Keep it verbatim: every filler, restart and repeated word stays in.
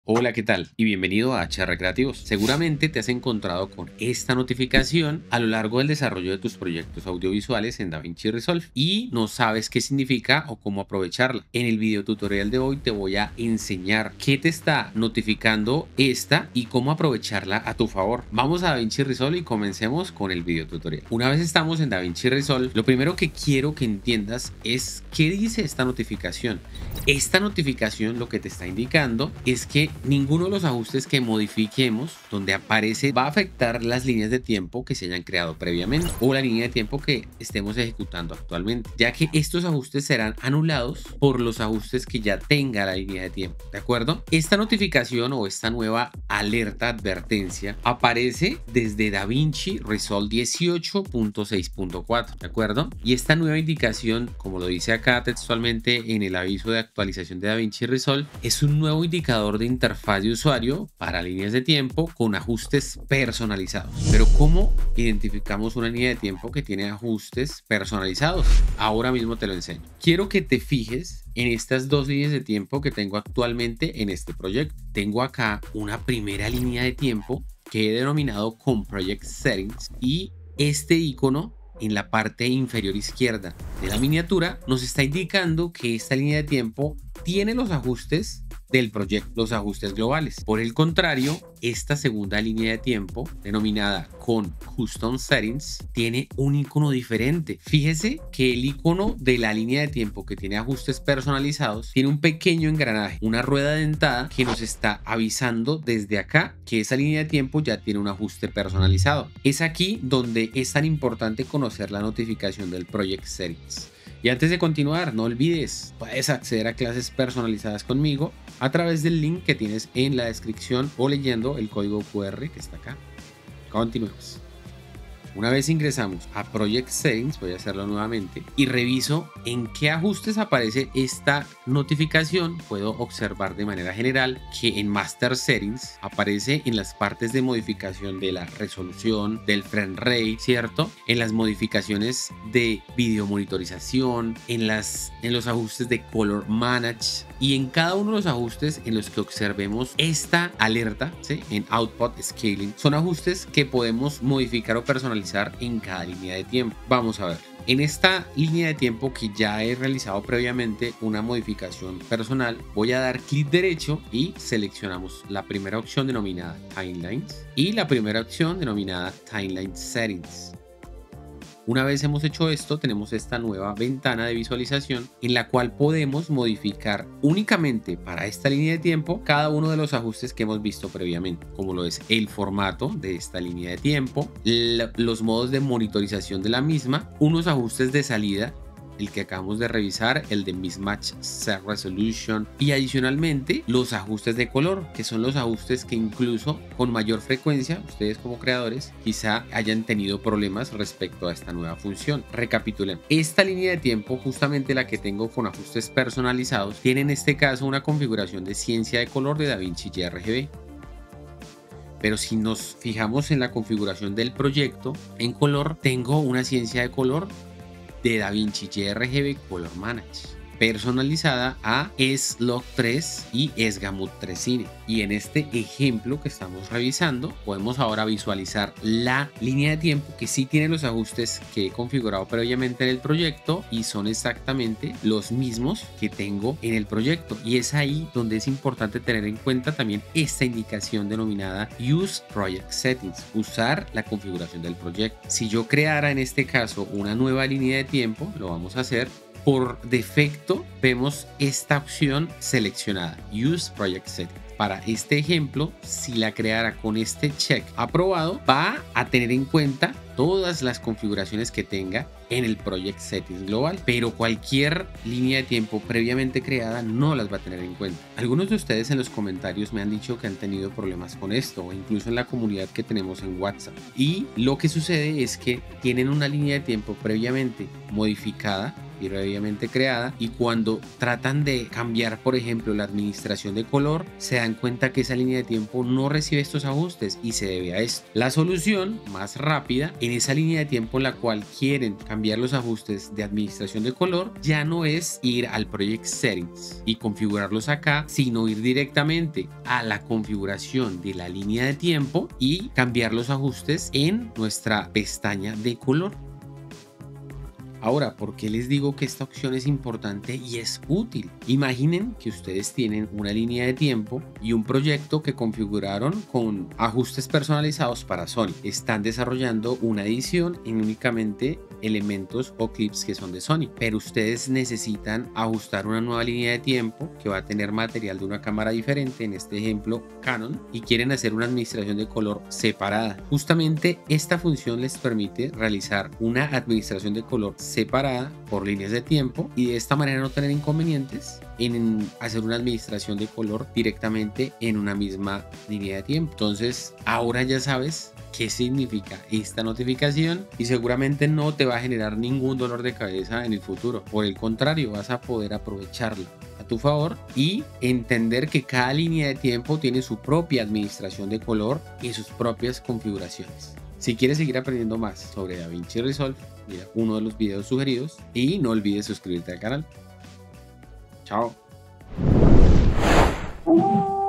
Hola, ¿qué tal? Y bienvenido a H R Creativos. Seguramente te has encontrado con esta notificación a lo largo del desarrollo de tus proyectos audiovisuales en DaVinci Resolve y no sabes qué significa o cómo aprovecharla. En el video tutorial de hoy te voy a enseñar qué te está notificando esta y cómo aprovecharla a tu favor. Vamos a DaVinci Resolve y comencemos con el video tutorial. Una vez estamos en DaVinci Resolve, lo primero que quiero que entiendas es qué dice esta notificación. Esta notificación lo que te está indicando es que ninguno de los ajustes que modifiquemos donde aparece va a afectar las líneas de tiempo que se hayan creado previamente o la línea de tiempo que estemos ejecutando actualmente, ya que estos ajustes serán anulados por los ajustes que ya tenga la línea de tiempo, ¿de acuerdo? Esta notificación o esta nueva alerta advertencia aparece desde DaVinci Resolve dieciocho punto seis punto cuatro, ¿de acuerdo? Y esta nueva indicación, como lo dice acá textualmente en el aviso de actualización de DaVinci Resolve, es un nuevo indicador de interfaz de usuario para líneas de tiempo con ajustes personalizados. Pero ¿cómo identificamos una línea de tiempo que tiene ajustes personalizados? Ahora mismo te lo enseño. Quiero que te fijes en estas dos líneas de tiempo que tengo actualmente en este proyecto. Tengo acá una primera línea de tiempo que he denominado con Project Settings y este icono en la parte inferior izquierda de la miniatura nos está indicando que esta línea de tiempo tiene los ajustes del proyecto, los ajustes globales. Por el contrario, esta segunda línea de tiempo, denominada con Custom Settings, tiene un icono diferente. Fíjese que el icono de la línea de tiempo que tiene ajustes personalizados tiene un pequeño engranaje, una rueda dentada que nos está avisando desde acá que esa línea de tiempo ya tiene un ajuste personalizado. Es aquí donde es tan importante conocer la notificación del Project Settings. Y antes de continuar, no olvides, puedes acceder a clases personalizadas conmigo a través del link que tienes en la descripción o leyendo el código Q R que está acá. Continuemos. Una vez ingresamos a Project Settings, voy a hacerlo nuevamente y reviso en qué ajustes aparece esta notificación. Puedo observar de manera general que en Master Settings aparece en las partes de modificación de la resolución, del frame rate, ¿cierto? En las modificaciones de video monitorización, en, las, en los ajustes de Color Manage y en cada uno de los ajustes en los que observemos esta alerta, ¿sí? En Output Scaling. Son ajustes que podemos modificar o personalizar en cada línea de tiempo. Vamos a ver. En esta línea de tiempo que ya he realizado previamente una modificación personal, voy a dar clic derecho y seleccionamos la primera opción denominada Timelines y la primera opción denominada Timeline Settings. Una vez hemos hecho esto, tenemos esta nueva ventana de visualización en la cual podemos modificar únicamente para esta línea de tiempo cada uno de los ajustes que hemos visto previamente, como lo es el formato de esta línea de tiempo, los modos de monitorización de la misma, unos ajustes de salida, el que acabamos de revisar, el de Mismatch Set Resolution y adicionalmente los ajustes de color, que son los ajustes que incluso con mayor frecuencia ustedes como creadores quizá hayan tenido problemas respecto a esta nueva función. Recapitulen, esta línea de tiempo, justamente la que tengo con ajustes personalizados, tiene en este caso una configuración de ciencia de color de DaVinci Y R G B. Pero si nos fijamos en la configuración del proyecto en color, tengo una ciencia de color de DaVinci Y R G B Color Manage personalizada a S Log tres y S-Gamut tres Cine. Y en este ejemplo que estamos revisando podemos ahora visualizar la línea de tiempo que sí tiene los ajustes que he configurado previamente en el proyecto y son exactamente los mismos que tengo en el proyecto, y es ahí donde es importante tener en cuenta también esta indicación denominada Use Project Settings, usar la configuración del proyecto. Si yo creara en este caso una nueva línea de tiempo, lo vamos a hacer. Por defecto vemos esta opción seleccionada, Use Project Settings. Para este ejemplo, si la creara con este check aprobado, va a tener en cuenta todas las configuraciones que tenga en el Project Settings global, pero cualquier línea de tiempo previamente creada no las va a tener en cuenta. Algunos de ustedes en los comentarios me han dicho que han tenido problemas con esto, o incluso en la comunidad que tenemos en WhatsApp. Y lo que sucede es que tienen una línea de tiempo previamente modificada previamente creada, y cuando tratan de cambiar, por ejemplo, la administración de color, se dan cuenta que esa línea de tiempo no recibe estos ajustes y se debe a esto. La solución más rápida en esa línea de tiempo en la cual quieren cambiar los ajustes de administración de color ya no es ir al Project Settings y configurarlos acá, sino ir directamente a la configuración de la línea de tiempo y cambiar los ajustes en nuestra pestaña de color. Ahora, ¿por qué les digo que esta opción es importante y es útil? Imaginen que ustedes tienen una línea de tiempo y un proyecto que configuraron con ajustes personalizados para Sony. Están desarrollando una edición en únicamente elementos o clips que son de Sony, pero ustedes necesitan ajustar una nueva línea de tiempo que va a tener material de una cámara diferente, en este ejemplo Canon, y quieren hacer una administración de color separada. Justamente esta función les permite realizar una administración de color separada por líneas de tiempo y de esta manera no tener inconvenientes en hacer una administración de color directamente en una misma línea de tiempo. Entonces ahora ya sabes qué significa esta notificación y seguramente no te va a generar ningún dolor de cabeza en el futuro. Por el contrario, vas a poder aprovecharla a tu favor y entender que cada línea de tiempo tiene su propia administración de color y sus propias configuraciones. Si quieres seguir aprendiendo más sobre DaVinci Resolve, mira uno de los videos sugeridos y no olvides suscribirte al canal. Chao.